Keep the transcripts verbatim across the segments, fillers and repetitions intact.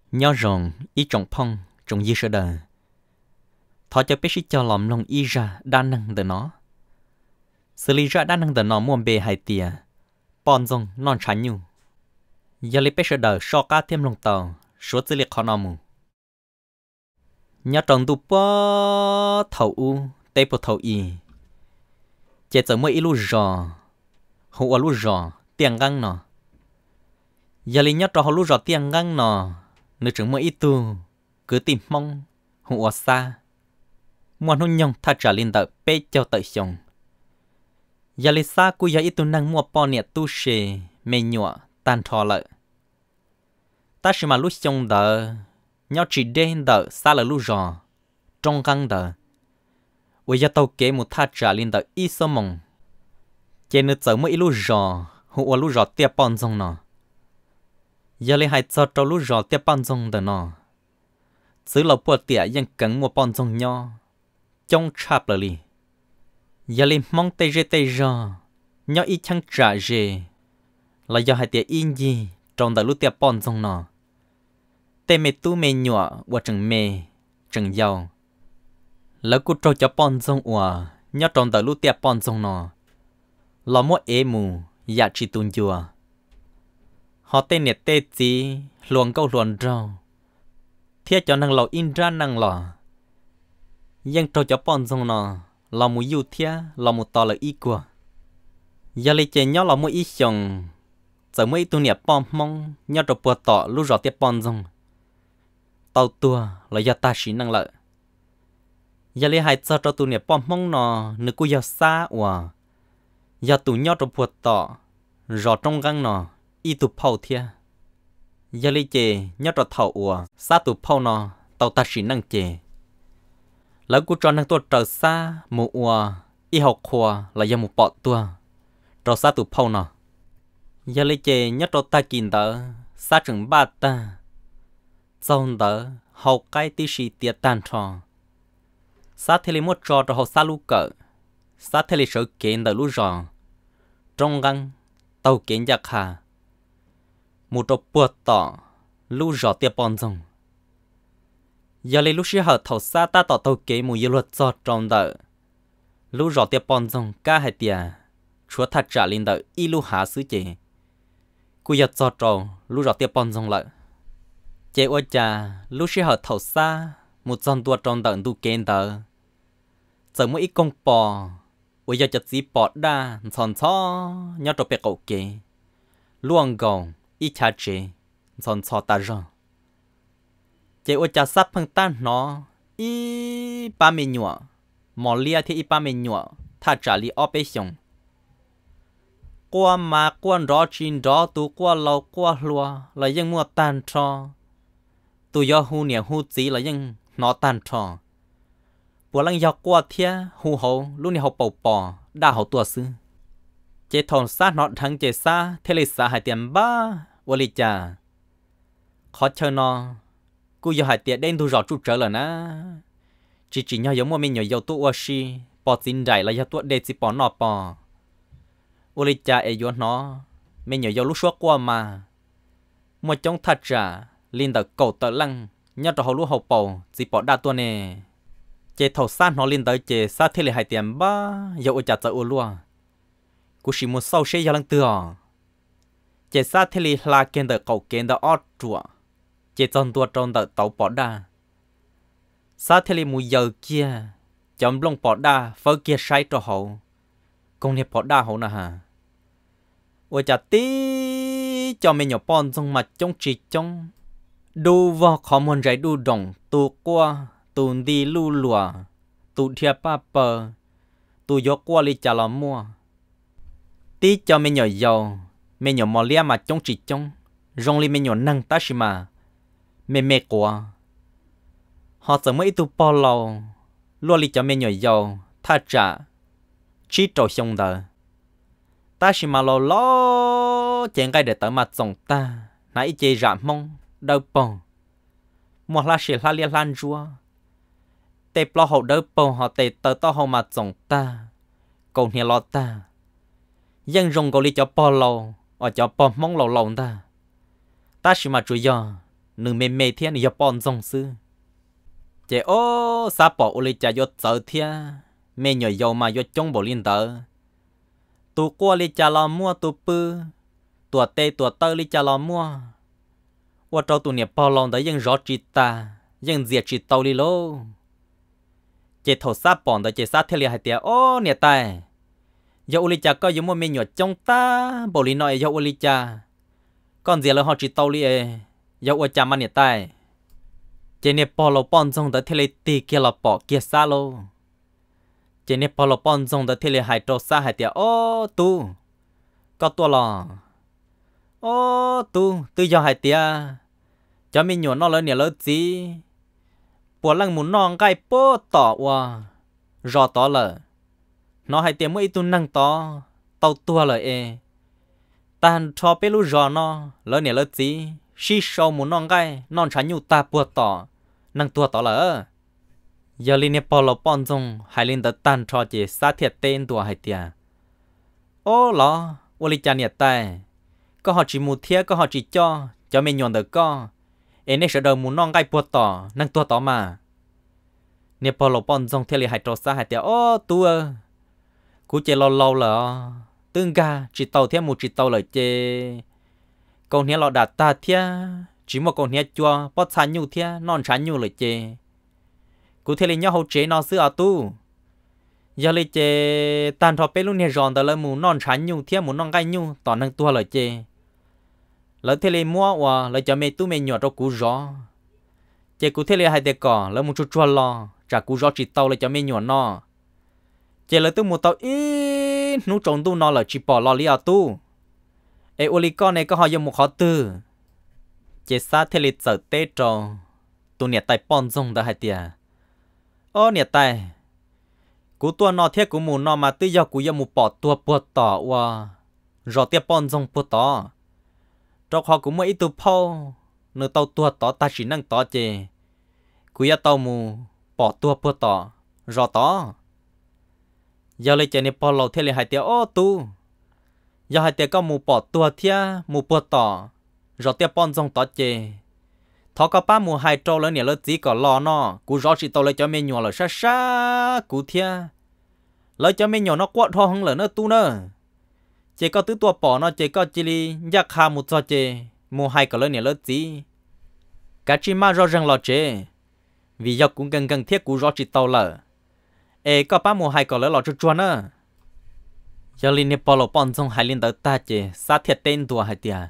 nhớ rằng ý trọng phong trong dư sơ đời thọ cho biết cho lòng lòng ý ra đa năng từ nó xử lý ra đa năng từ nó muôn bề hai tia bọn dòng non trái nhu giờ lấy biết sơ đời so cá thêm lòng tàu số dữ liệu khó nào mù nhớ trong tu bó thầu u tê bộ thầu y chế giờ mới ít lu rò hùa lu rò tiền găng nọ giờ lấy nhớ trong họ lu rò tiền găng nọ nữ trưởng mới ít tu cứ tìm mong hùa xa muốn hôn nhung tha trả linh tự bê cho tự sống giờ lấy xa cú giờ ít tu năng mua bò nẹt tu sề mê nhọ tan thọ lợi ta chỉ mà lúc sống đỡ nhau chỉ đen đỡ xa là lúc rò trong găng đỡ bây giờ tàu kế một tha trả linh đỡ ít sớm mong trên nước giờ mới lúc rò hùa lúc rò tiệp bọn dòng nọ giờ lấy hai giờ trâu lúc rò tiệp bọn dòng đỡ nọ xứ lầu bùa tỉaยังcứng một bọn dòng nho trong chạp là li giờ lấy mong tê rê tê rò nhau ít chẳng trả rê là do hai tỉa in gì trong đỡ lúc tiệp bọn dòng nọ tê mê tu mê nhọ và chừng mê chừng giàu lỡ cú trâu cho bọn dòng ủa nhau trong đỡ lúc tiệp bọn dòng nọ lo mua ế mù dạ chỉ tuôn chùa họ tên nhiệt tê chí luồng câu luồng rau thiết cho năng lò in ra năng lò dân trâu cho bọn dòng nọ lò mù yêu thiết lò mù to là ý của giờ lấy chế nhau lò mù ý xong giờ mới tu nhiệt bom mong nhau trâu bùa tọ lúc rõ tiếp bọn dòng tàu tua là do ta chỉ năng lợi giờ lấy hai giờ trâu tu nhiệt bom mong nọ nữ cú giờ xa ủa giờ tụ nhau trâu bùa tọ rõ trong găng nọ y tụ phao thia giờ lấy chè nhớ trò thầu ủa xa tụ phao nọ tàu ta chỉ năng chè lỡ cú tròn năng tua trở xa mù ủa y học khoa là do một bọ tua trò xa tụ phao nọ giờ lấy chè nhớ trò ta kín tờ xa chừng ba ta xong tờ học cái tí sĩ tiệt tan trò xa thế lấy một trò trò học xa lú cỡ xa thế lấy sở kiện tờ lú rò trong găng tàu kiện giặc hà một trò bùa tỏ lú rõ tiệp bọn dòng giờ lấy lúc xưa hợp thầu xa ta tỏ tàu kế mù yêu luật cho trong đợi lú rõ tiệp bọn dòng ca hai tìa chúa thật trả linh đợi y lú há xứ chế cú giật cho trò lú rõ tiệp bọn dòng lợi chế ôi cha lúc xưa hợp thầu xa một dòng tua trong đợi tu kênh đợi giờ mỗi ít công bò ôi giờ chật dí bọt đa thòn thó nhau trò bè cậu kế luồng gồng ít cha chế dọn xò ta rồi chế ôi cha sắp phăng tan nó ít ba mươi nhọ mỏ lia thì ít ba mươi nhọ thà trả li ở bên sông qua mà quan rõ chín rõ tu qua lâu qua lúa làยังmua tan cho tu do hu niệm hu chỉ làยังnó tan cho bữa lăng do qua thia hu hậu lúc này hậu bầu bò đa hậu tua sư chế thôn sát nó thằng chế xa thế lịch xã hai tiền ba vô lý cha khó chơi nó cú giờ hai tiền đen thu rõ chút trở là na chỉ chỉ nhau giống một mình nhỏ dầu tu ô xi bỏ tin đại là do tu để chỉ bỏ nọ bỏ vô lý cha ấy vô nó mình nhỏ dầu lúc suốt qua mà một trong thật ra liên tới cầu tới lăng nhau cho họ lúc học bầu chỉ bỏ đa tu nè chế thầu sát nó liên tới chế sát thế lịch hai tiền ba dầu chả sợ ô luôn cú chỉ muốn sau xe giờ lăng tựa chế sa thế li là kiến đỡ cầu kiến đỡ ót chùa chế chọn tua trong đỡ tàu bỏ đa sa thế li mùi giờ kia chấm lông bỏ đa phơi kia say cho hậu công nghiệp bỏ đa hậu nè ha ôi chả tí cho mình nhỏ pon trong mặt trong chỉ trong đu vào khó muốn giải đu đồng tu qua tu đi lu lùa tu thiệp ba bờ tu gió qua li chả làm mua tí cho mình nhỏ giàu mình nhỏ mò lia mà trong chỉ trong rong li mình nhỏ năng ta xí mà mê mê quá họ sợ mấy tu bao lâu luôn li cho mình nhỏ giàu tha trả chỉ trâu xong đời ta xí mà lâu lo chèn cái để tới mặt dòng ta nãy chê rạm mông đau bông một lá xì lá lia lan rùa tê plo hậu đau bông họ tê tới to hậu mặt dòng ta cầu nhà lo ta dân rong cầu li cho bao lâu ở cho bom mong lầu lầu ta ta chỉ mà chui do nương mê mê thiên giờ pon dòng sư chế ô sa bỏ ô lê cha yo sợ thiên mê nhỏ dầu mà yo trông bộ liên tờ tu qua lê cha lo mua tu pư tua tê tua tơ lê cha lo mua qua trâu tu niệm bao lòng đấy dân rõ chỉ ta dân diệt chỉ tàu đi lô chế thầu sa bỏ đấy chế sa theo lê hai tia ô nè tai giờ ô lê cha có giống một mê nhỏ trong ta bộ liên nói giờ ô lê cha con gì là họ chỉ tàu đi e giờ ô cha mà nè tai chế nè bỏ lô bòn trong đấy theo lê tì kia là bỏ kia xa lô chế nè bỏ lô bòn trong đấy theo lê hai trâu sa hai tia ô tu có tua lò ô tu tu giờ hai tia cho mình nhổ nó lên nè lớn gì bỏ lăng muốn non gai bố tỏ qua rõ tỏ lờ nó hai tia mới tu năng tỏ tàu tua lờ e tan cho bé lú rõ nó lớn nè lớn gì xí sâu muốn non gai non chán nhu ta bùa tỏ năng tua tỏ lờ giờ linh nè bỏ lô bòn trong hai linh đã tan cho chị sát thiệt tên tua hai tia ô lọ ô li cha nè tai có họ chỉ một thiết có họ chỉ cho cho mình nhọn được có em nên sợ đầu muốn non gai bùa tỏ năng tua tỏ mà nè bỏ lô bòn trong theo li hai trò xa hai tia ô tua cú chơi lâu lâu là tương ga chỉ tàu theo một chỉ tàu lời chơi con nè lọ đạt ta thia chỉ một con nè chua bớt chán nhu thia non chán nhu lời chơi cú theo li nhau hậu chế nó xưa à tu giờ lời chơi tan thọ bé luôn nè giòn tờ lời muốn non chán nhu thia muốn non gai nhu tỏ năng tua lời chơi lỡ thế li mua và lỡ cho mẹ tu mẹ nhỏ cho cú gió chơi cú thế li hai đứa cỏ lỡ một chút chua lo trả cú gió chỉ tàu lỡ cho mẹ nhỏ nó chơi lỡ tu một tàu ít nú trồng tu nó lỡ chỉ bỏ lo li à tu ê ô li con này có họ dùng một khó tư chơi xa thế li sợ tết trò tu nhiệt tay pon rong đã hai tia ô nhiệt tay cú tua nó thiết cú mù nó mà tư do cú dùng một bỏ tua bùa tỏ và rồi tiếp pon rong bùa tỏ trong họ cũng mới ít tu phao nửa tàu tua tỏ ta chỉ năng tỏ chê cú ya tàu mù bỏ tua bùa tỏ rồi tỏ giờ lấy chè này bỏ lẩu thế là hai tia ô tu giờ hai tia có mù bỏ tua thia mù bùa tỏ rồi tiếp pon rong tỏ chê thọ có ba mù hai trâu lớn nhẹ lớn chỉ có lo nó cú rõ chỉ tàu lấy cho mình nhỏ là xa xa cú thia lấy cho mình nhỏ nó quặn thọ hơn là nó tu nữa chỉ có tứ tua bỏ nó chỉ có chỉ li giác hà một cho chỉ mù hai có lớn nhẹ lớn chỉ cả chỉ mà rõ ràng là chỉ vì do cũng gần gần thiết cú rõ chỉ tàu là ê có ba mù hai có lớn là cho chuan nữa giờ li nè bỏ lỗ bòn trong hai liên tới ta chỉ sát thiệt tên tua hai tia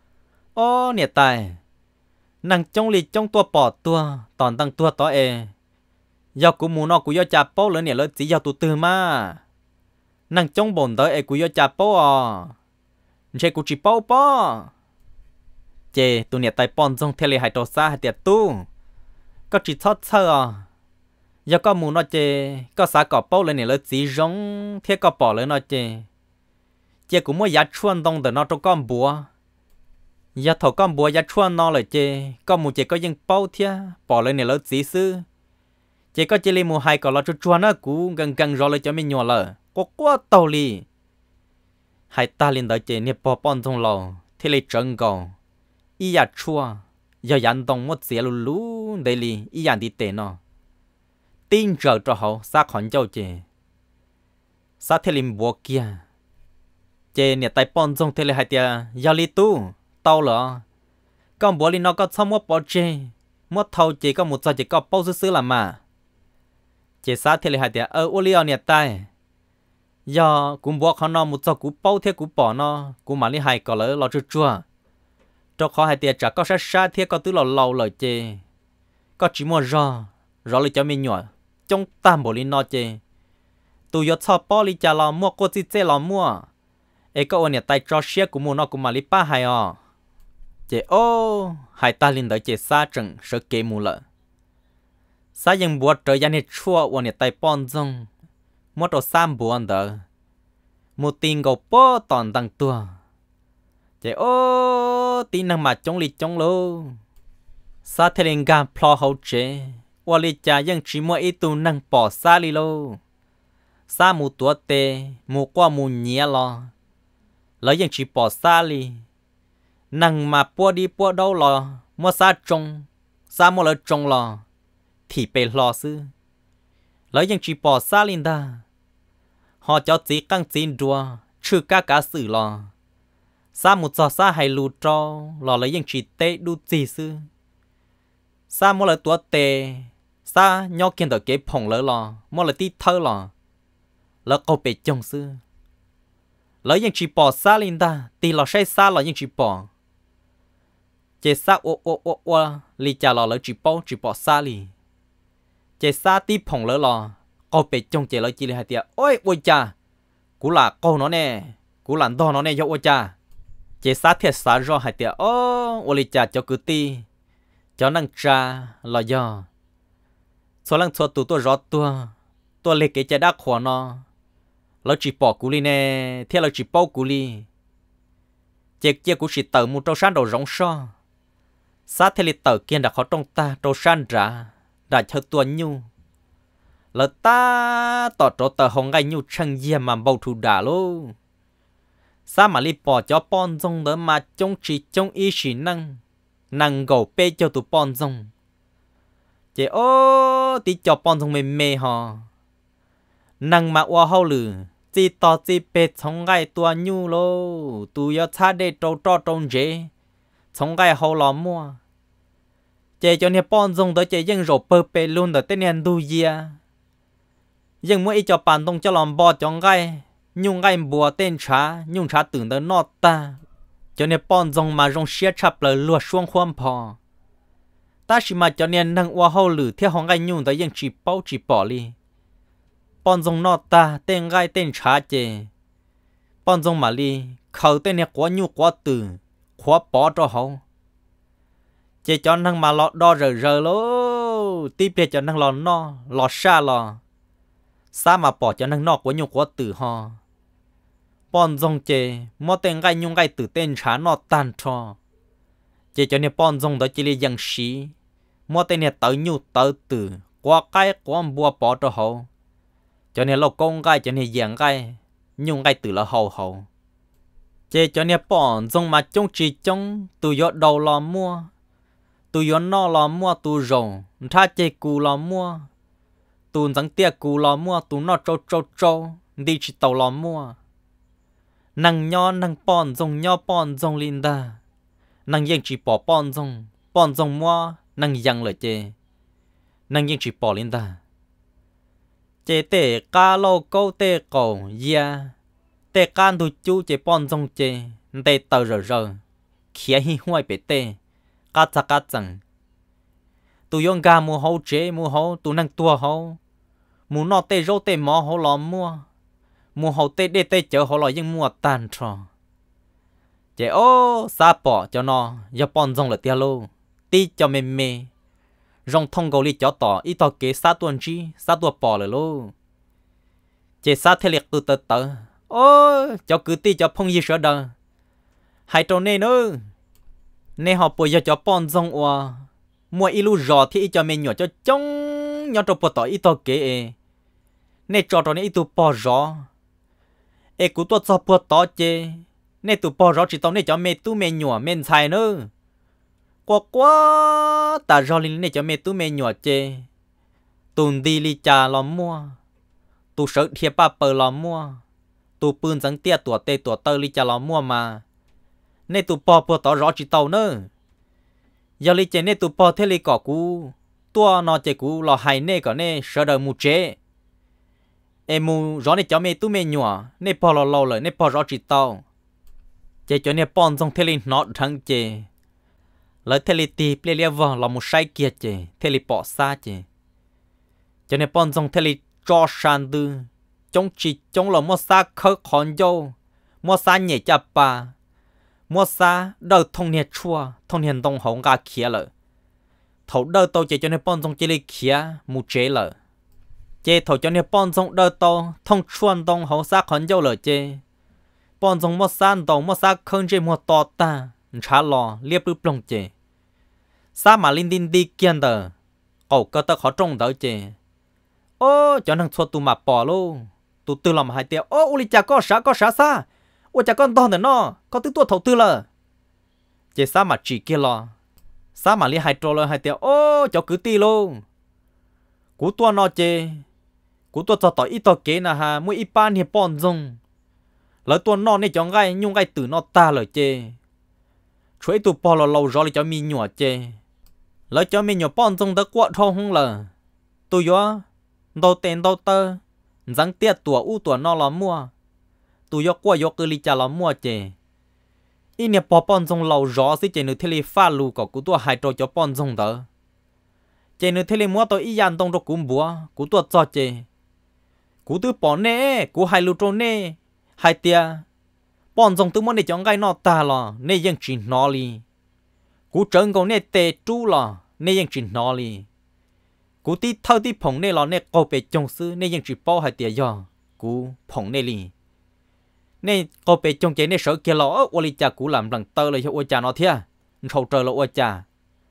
ô nè tài năng trong li trong tua bỏ tua toàn tăng tua to ê do cú mù nó cú do chả bao lớn nhẹ lớn chỉ do tụ từ mà năng trong bồn tới ai cú yo chả bao à, chơi cú chỉ bao bao, chơi tụi nhặt tay pon trong theo lệ hai trò xa hai tiệt tu, có chỉ thoát sơ à, giờ có mù nó chơi, có xả cỏ bao lên này là chỉ giống theo cỏ bỏ lên nó chơi, chơi cũng mới giá chuan đông từ nó trong con búa, giờ thầu con búa giá chuan nó lại chơi, có mù chơi có những bao theo bỏ lên này là chỉ sư, chơi có chơi lên mù hai cỏ là cho chuan nó cú gần gần rồi lại cho mình nhỏ lờ. Có quá tàu li hai ta lên tới chế nếp bỏ bón trong lò thế lấy trứng gạo ý ya chua giờ dàn đồng một xíu lú lú đây li ý ya đi tệ nó tin giờ cho họ sát khỏi châu chế sát thế lên bùa kia chế nếp tay bón trong thế lấy hai tia giờ li tu tàu lợ con bùa li nó có xong một bỏ chế một thầu chế có một giờ chế có bao nhiêu làm mà chế sát thế lấy hai tia ở ô li ở nếp tay giờ cũng bỏเขา nó một giờ cũng bao thế cũng bỏ nó cũng mà đi hay có lỡ lo chua chua cho khó hai tiệt chả có sát sát thế có tứ lò lâu lời chê có chỉ mua rò rò lấy cho mình nhỏ trong tam bộ li nó chê tụi yo chọ bỏ li chả lo mua cô chỉ chê lo mua ấy có ôn nhà tay cho xe cũng mua nó cũng mà li ba hay à chê ô hai ta linh đợi chê xa chừng sợ kê mù lợ xa dân bùa trời gian hết chua ôn nhà tay pon dông một đồ sam buồn đó một tin gầu bó toàn tăng tua chạy ô tin năng mà chống lịch chống lô sa thế nên gam plo hậu chế qua lịch cha dân chỉ mua ít tu năng bỏ xa li lô sa một tua tê một qua một nhẹ lo lấy dân chỉ bỏ xa li năng mà bua đi bua đâu lo mua xa trông xa mua lỡ trông lò thì bề lò sư lấy những chỉ bỏ xa lên ta họ cho chỉ căng chín đùa trừ cả cả sự lò xa một giò xa hay lù trò lò lấy những chỉ tê đu gì sư xa mua lỡ tua tê xa nhau kiên tờ kế phồng lỡ lò mua lỡ tí thơ lò lỡ câu bề chồng sư lấy những chỉ bỏ xa lên ta thì lò say xa là những chỉ bỏ chế xa ô ô ô ô li chả lò lỡ chỉ bỏ chỉ bỏ xa li chế xa tí phồng lỡ lò câu bề chồng chế lỡ chỉ là hai tia ôi ôi cha cú là câu nó nè cú là đo nó nè cho ôi cha chế xa thiệt xa rồi hai tia ô ô li chả cho cứ ti cho năng cha là do số lần số tụ tôi rót tua tôi lấy cái trái đá khỏa nó lỡ chỉ bỏ cú li nè thế lỡ chỉ bỏ cú li chế chế cú chỉ tờ một trâu san đầu rong so sát thế li tờ kiên đã khó trong ta trâu san trả đã cho tua nhu lỡ ta tỏ trâu tờ hồng gai nhu chân dìa mà bầu thủ đà lô sao mà li bỏ cho pon dông đỡ mà trông chỉ trông ý chỉ năng năng gầu bê cho tụ pon dông chế ô tí cho pon dông mê mê hò năng mà qua hậu lử chỉ tỏ chỉ bê trong gai tua nhu lô tụ yo cha để trâu trâu trông dễ trong gai hậu lò mua chế cho nên pon dông đỡ chế dân rổ bơ bê luôn đỡ tên nền đu dìa dân mỗi cho bàn đông cho lòng bò trong gai nhung gai bùa tên trá nhung trá tưởng đỡ nọ ta cho nên pon dông mà rong xia chập lời lùa xuông khoan phò ta chỉ mà cho nên năng qua hậu lử theo hong gai nhung đỡ dân chỉ bao chỉ bỏ đi pon dông nọ ta tên gai tên trá chế pon dông mà đi khẩu tên này quá nhu quá từ quá bỏ cho hậu chế cho năng mà lọ đo rờ rờ lô tiếp để cho năng lọ no lọ xa lọ xa mà bỏ cho năng nọ quá nhu quá từ ho pon dông chế mò tên gai nhung gai từ tên trá nọ tan cho chế cho nên pon dông đó chỉ là dân sĩ mò tên này tới nhu tới từ quá cái quá bùa bỏ cho hậu cho nên lộc công gai cho nên dạng gai nhung gai từ là hậu hậu chế cho nên pon dông mà trông chỉ trông từ giọt đầu lò mua từ giọt nọ lò mua từ rồng tha chế cù lò mua từ trắng tia cù lò mua từ nọ trâu trâu trâu đi chỉ tàu lò mua năng nho năng pon dông nho pon dông linda năng yên chỉ bỏ pon dông pon dông mua năng yang lợi chế năng yên chỉ bỏ linda chế tê cá lô câu tê cổ ya tê can tu chú chế pon dông chế tê tờ rờ rờ khía hi hoài bể tê cá chả cá chẳng tu yong gà mua hậu chế mua hậu tu năng tua hậu mua nọ tê rô tê mò hậu lò mua mua hậu tê đê tê chở hậu lò nhưng mua tàn trò chế ô xa bỏ cho nó do pon dông là tia lô tí cho mê mê rong thông cầu li cho tỏ ít tỏ kế xa tuần chi xa tua bỏ lại lô chế xa thế liệt từ từ từ ô cho cứ tí cho phong gì sợ đờ hai trâu nê nữa nê họ bồi cho pon dông oa mua ilu rò thì cho mình nhỏ cho trông nhỏ cho bỏ tỏ ít tỏ kế nê cho trò nê ít tu bỏ rò ê cú tua cho bỏ tỏ chê nê tu bỏ rò chỉ tao nê cho mê tu mê nhỏ mê xài nữa quá quá ta rò lên nê cho mê tu mê nhỏ chê tùn đi li trà lò mua tu sợ thiệp ba bờ lò mua tu pươn dẫn tia tua tê tua tơ li trà lò mua mà nê tu bỏ bỏ tỏ rò chỉ tao nữa giờ li chê nê tu bỏ thế li cỏ cú tua nó chê cú lò hay nê cỏ nê sợ đời mù chê em mù rõ nê cho mê tu mê nhỏ nê bỏ lò lò lời nê bỏ rõ chỉ tao chê cho nê pon dông thế li nọ thằng chê lời thế li tì ple lia vò lò mù say kia chê thế li bỏ xa chê cho nê pon dông thế li cho sàn tư chống chỉ chống lò mua xa khớ khòn dâu mua xa nhẹ chạp bà mua xa đỡ thông nhiệt chua thông nhiệt đông hồng gà kia lợ thấu đỡ tàu chê cho nê pon dông chê li kia mù chê lợ chê thấu cho nê pon dông đỡ tàu thông chuan đông hồng xa khòn dâu lợ chê pon dông mua xa đông mua xa khơn chê mua to ta trả lò liếp rứt lông chê xa mà linh đinh đi kiên đờ cậu cơ tớ khó trông đỡ chê ô cho năng xua tù mà bỏ lô tù tư lòng hai tiêu ô uli chả có啥có啥xa ô chả con to nữa nó có tư tua thầu tư lờ chế xa mà chỉ kia lò sao mà li hai trâu rồi hai tiệt ô cho cứ ti luôn cú tua nó chê cú tua cho tỏi ít tỏi kế nè ha mỗi ít ban thì bọn dùng lỡ tua nó này cho ngay nhung ngay từ nó ta lời chê chuối tụ bỏ là lâu rồi cho mi nhỏ chê lỡ cho mi nhỏ bọn dùng đã quạ thong không lờ tôi gió đâu tiền đâu tơ răng tiệt tua u tua nó là mua tôi gió qua gió cứ li cha là mua chê ít nè bỏ bọn dùng lâu rồi xí chê nữa thế li pha lù có cú tua hai trâu cho bọn dùng đó chê nữa thế li mua tôi ít dàn đông cho cú búa cú tua cho chê cú tư bỏ nè cú hai lù trâu nè hai tia bọn dòng tư món để chọn gai nó ta là nè dân chỉ nó li cú trơn còn nè tê chú là nè dân chỉ nó li cú tí thâu tí phồng nè là nè câu bể trồng sư nè dân chỉ bao hai tia do cú phồng nè li nè câu bể trồng chế nè sợ kia là ô li cha cú làm lần tơเลยcho ô cha nó thia khâu trời là ô cha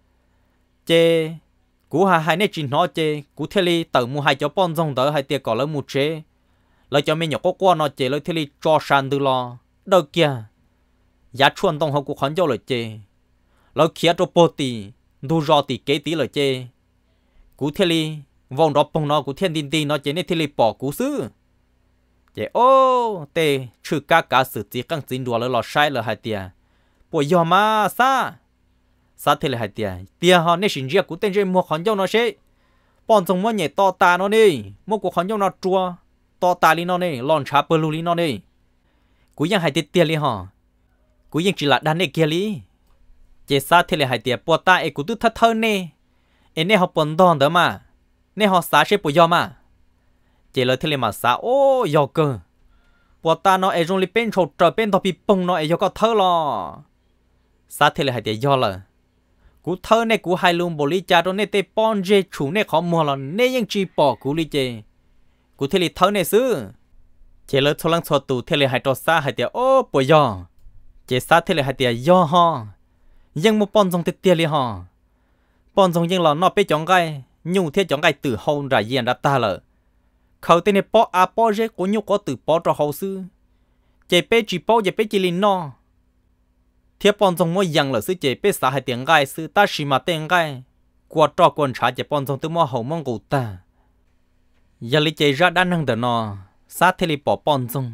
chê cú hai hai nè chỉ nó chê cú theo li tự mua hai cho bọn dòng tơ hai tia còn lấy một chế lấy cho mình nhỏ có qua nó chê lấy theo li cho sàn từ lo đâu kia giá chuan tông học của khoản cho lời chê lời kia cho bồ tì đu rò tì kế tí lời chê cú thiên li vòng đó bông nó cú thiên tin tin nó chê nên thiên li bỏ cú sư chê ô tê chữ cá cá sự chỉ căng chín đùa lời lọt sai lời hai tia bộ giờ mà sa sa thiên li hai tia tia họ nên xin riêng cú tên riêng mua khoản cho nó sẽ bọn chúng mua nhẹ to ta nó đi mua của khoản cho nó chua to ta li nó đi lon chả bơ lu li nó đi cúยังhai tiệt li hả cúยังchỉ là đàn này kia li chế sa thì là hai tiệt bỏ ta ấy cú tu thắt thơ nè ấy nè họ bận đòn đó mà nè họ xả sẽ bỏ mà chế lời thì là mà xả ô giàu cơ bỏ ta nó ấy trong li bên trâu trở bên tàu bị bông nó ấy giàu có thơ lo sa thì là hai tiệt giàu là cú thơ nè cú hai luôn bỏ li cha đó nè tê pon dê chủ nè khó mua là nèยังchỉ bỏ cú li chế cú thì là thơ nè xứ chế lỡ thô lăng thô tù thế lệ hai trò xa hai tia ô bồi giò chế xa thế lệ hai tia giò ho nhưng một bọn dòng tiệt li ho bọn dòng nhưng là nó bị chọn gai nhung thế chọn gai từ hậu ra diện đã ta lợ khẩu tên này bỏ à bỏ dễ của nhung có từ bỏ cho hậu sư chế bé chỉ bỏ chế bé chỉ linh no thế bọn dòng mỗi dạng là sư chế bé xa hai tiếng gai sư ta chỉ mà tiếng gai qua trò quân trả chế bọn dòng từ mỗi hậu mong cụ ta giờ lý chế ra đã năng được nó sát thế li bỏ bọn dung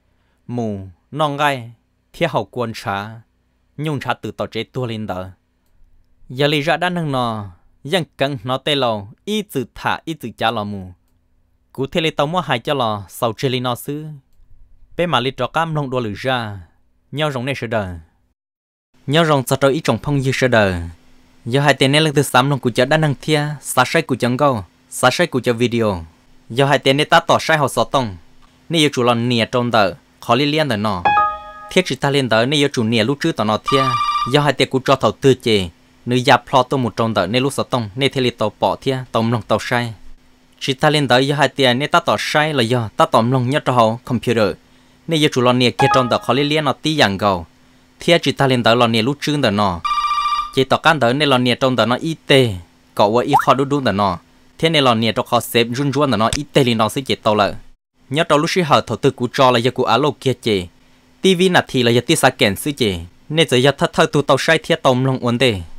mù non gai thiết hậu quân trả nhung trả từ tàu chế tua lên đó giờ li ra đã nâng nó dân cần nó tê lầu ý tự thả ý tự trả lò mù cú thế li tàu mua hai cho lò sau chế li nó xứ bé mà li trò cam nông đua lử ra nhau rồng này sẽ đời nhau rồng sao trâu ý trồng phong như sẽ đời giờ hai tên này lần thứ sáu nông cú chợ đã nâng thia sát sai cú chẳng câu sát sai cú chợ video giờ hai tên này ta tỏ sai họ sợ tông nếu chủ là nia trong tờ khó liên liên tờ nó thiết chỉ ta liên tờ nếu chủ nia lúc trước tờ nó thia giờ hai tên cũng cho thầu tư chê nữ gia plot tôi một trong tờ nếu lúc sợ tông nếu thế li tàu bỏ thia tàu lòng tàu sai chỉ ta liên tờ giờ hai tên nếu ta tỏ sai là do ta tàu lòng nhất cho họ computer nếu chủ là nia kia trong tờ khó liên liên nó tí dạng gầu thiết chỉ ta liên tờ là nia lúc trước tờ nó chỉ tàu can tờ nếu là nia trong tờ nó ít tê cậu với ít khó đu đu tờ nó thế nên là nia cho họ xếp run run tờ nó ít tê li nó sẽ chỉ tàu lại nhớ đầu lúc xí hở thầu tư cú cho là giờ cú alo kia chê, tivi nạt thì là giờ tia sa kèn xí chê, nên giờ giờ thắt thâu tu tàu sai thiết tàu lòng uốn đề.